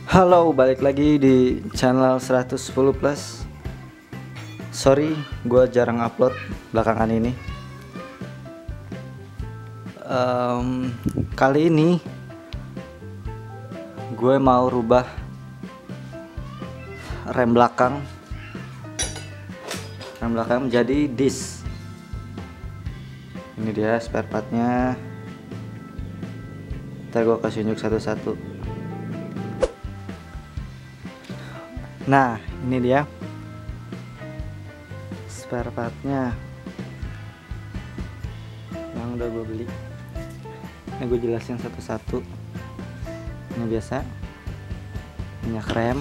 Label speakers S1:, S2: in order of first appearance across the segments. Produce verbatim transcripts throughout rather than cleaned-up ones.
S1: Halo, balik lagi di channel seratus sepuluh plus. Sorry, gue jarang upload belakangan ini. um, Kali ini gue mau rubah rem belakang Rem belakang menjadi disc. Ini dia spare partnya. Ntar gue kasih unjuk satu-satu. Nah, ini dia spare partnya yang udah gue beli. Ini gue jelasin satu-satu. Ini biasa minyak rem.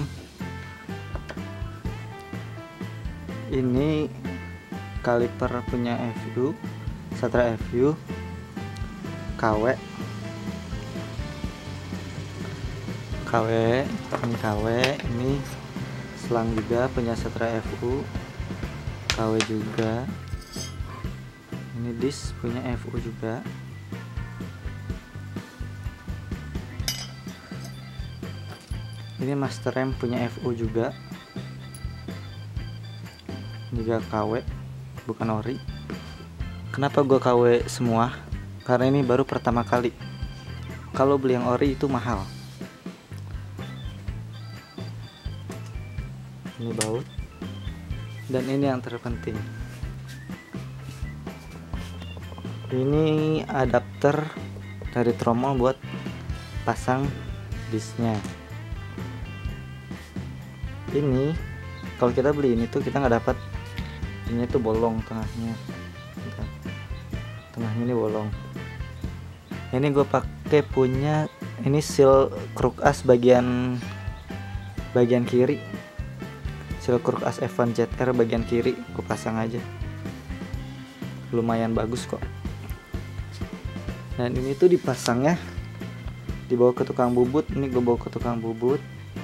S1: Ini kaliper punya F U, Satra F U, K W, K W, ini K W, ini selang juga punya Satra F U, K W juga. Ini disc punya F U juga. Ini master rem punya F U juga. Ini juga K W, bukan ori. Kenapa gua K W semua? Karena ini baru pertama kali. Kalau beli yang ori itu mahal. Ini baut, dan ini yang terpenting, ini adapter dari tromol buat pasang discnya. Ini kalau kita beli ini tuh kita nggak dapat, ini tuh bolong tengahnya, tengahnya ini bolong. Ini gue pakai punya ini seal kruk as bagian bagian kiri. Kruk as F satu Z R bagian kiri gue pasang aja, lumayan bagus kok. Dan ini tuh dipasangnya dibawa ke tukang bubut. Ini gue bawa ke tukang bubut.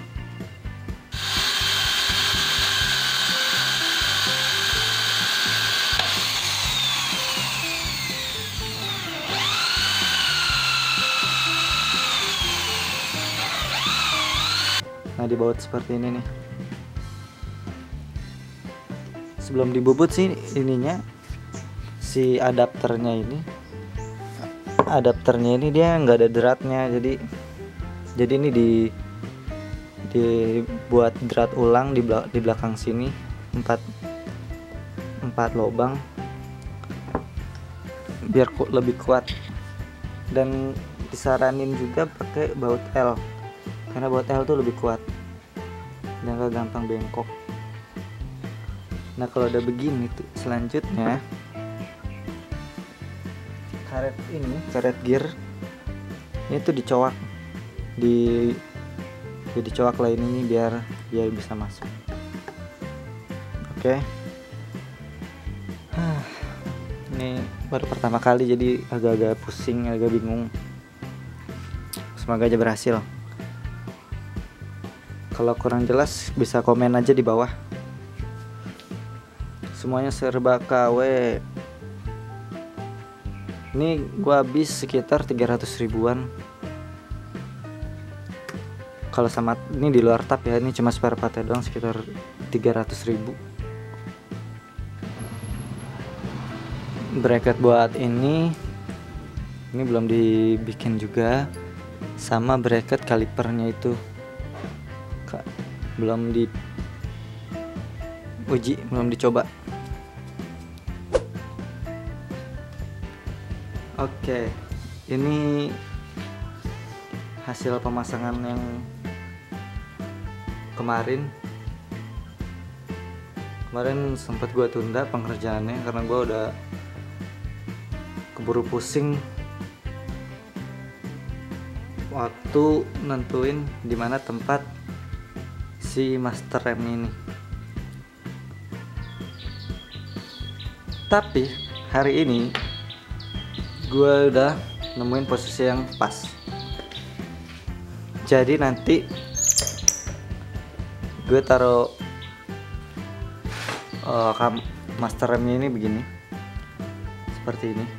S1: Nah, dibaut seperti ini nih. Sebelum dibubut sih ininya, si adapternya ini adapternya ini dia nggak ada dratnya, jadi jadi ini di dibuat drat ulang di belak di belakang sini empat empat lubang biar ku lebih kuat. Dan disaranin juga pakai baut L karena baut L tuh lebih kuat dan gak gampang bengkok. Nah, kalau udah begini tuh selanjutnya karet ini, karet gear ini tuh dicoak di ya dicoak lah ini biar biar bisa masuk. Oke. Huh, ini baru pertama kali jadi agak-agak pusing, agak bingung. Semoga aja berhasil. Kalau kurang jelas bisa komen aja di bawah. Semuanya serba K W. Ini gua habis sekitar tiga ratus ribuan. Kalau sama ini di luar tap ya, ini cuma spare partnya doang sekitar tiga ratus ribu. Bracket buat ini ini belum dibikin juga, sama bracket kalipernya itu belum di uji, belum dicoba. Oke, ini hasil pemasangan yang kemarin. Kemarin sempat gue tunda pengerjaannya karena gue udah keburu pusing waktu nentuin dimana tempat si master rem ini. Tapi hari ini gue udah nemuin posisi yang pas. Jadi nanti gue taruh uh, master remnya ini begini, seperti ini.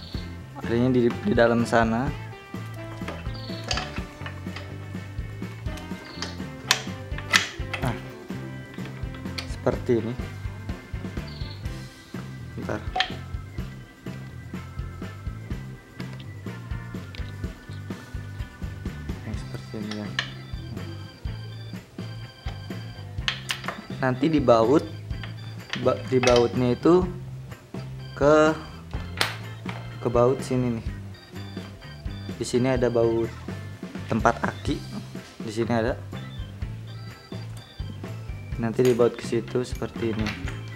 S1: Adanya di, di dalam sana. seperti ini. Bentar. Nah, seperti ini ya. Nanti dibaut, dibautnya itu ke ke baut sini nih. Di sini ada baut tempat aki, di sini ada. Nanti dibaut ke situ seperti ini.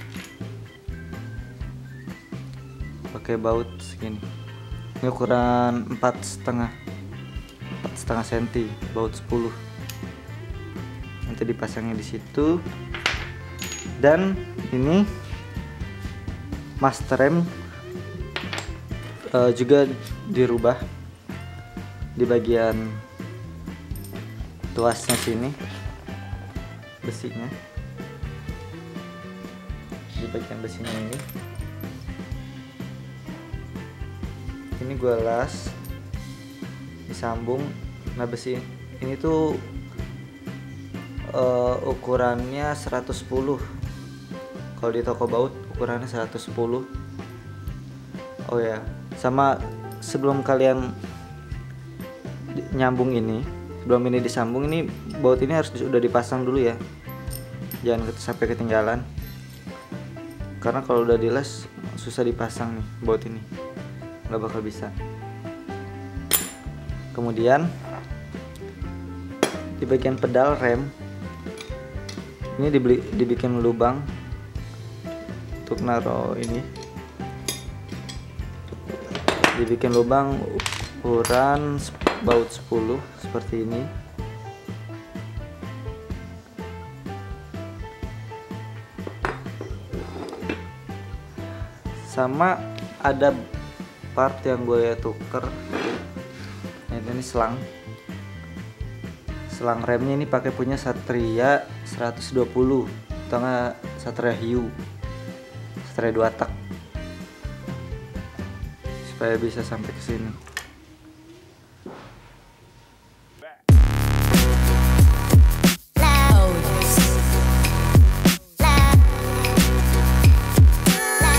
S1: Pakai baut segini. Ini ukuran empat setengah, empat setengah senti, baut sepuluh. Nanti dipasangnya di situ. Dan ini master rem uh, juga dirubah di bagian tuasnya sini, besinya. Di bagian besinya ini ini gue las, disambung. Nah, besi ini tuh uh, ukurannya seratus sepuluh. Kalau di toko baut ukurannya seratus sepuluh. Oh ya, sama sebelum kalian nyambung ini, sebelum ini disambung, ini baut ini harus sudah dipasang dulu ya, jangan sampai ketinggalan, karena kalau udah diles susah dipasang nih baut ini, nggak bakal bisa. Kemudian di bagian pedal rem ini dibeli, dibikin lubang untuk naruh ini, dibikin lubang ukuran baut sepuluh seperti ini. Sama ada part yang gue tuker. Nah, ini selang. Selang remnya ini pakai punya Satria seratus dua puluh, tengah Satria Hiu, Satria dua tak, supaya bisa sampai ke sini.